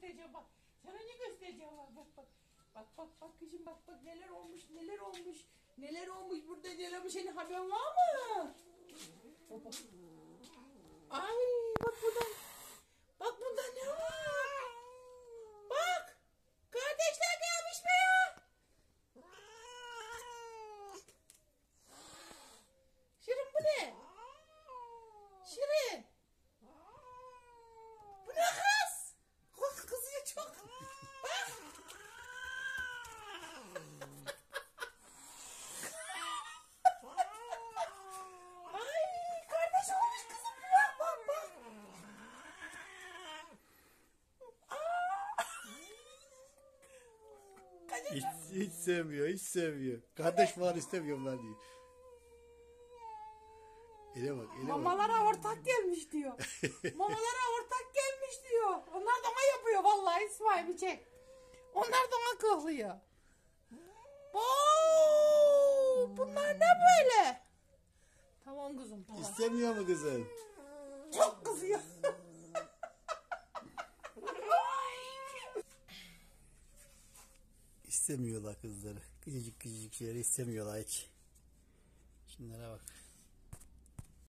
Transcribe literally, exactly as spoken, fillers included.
göstereceğim bak. Sana ne göstereceğim bak bak bak. Bak bak bak kızım bak bak neler olmuş neler olmuş. Neler olmuş burada neler olmuş senin haberin var mı? Bak, ay bak burada. Bak burada ne var? Bak. Kardeşler gelmiş be ya. Şirin bu ne? Şirin. Bu ne kız? Kız kızıyor çok. Bak. Ay kardeş olmuş kızım. Bak bak bak. Hiç, hiç sevmiyor, hiç sevmiyor. Kardeş var istemiyorum ben diyor. Ele bak, ele bak. Mamalara ortak gelmiş diyor. Mamalara ortak gelmiş diyor. Onlar da ona yapıyor vallahi İsmail bir çek. Onlar da ona kıhlıyor. Oo, bunlar ne böyle? Tamam kızım tamam. İstemiyor mu kızım? Çok kızıyor. İstemiyorlar kızları. Küçücük küçücük şeyleri istemiyorlar hiç. Şunlara bak.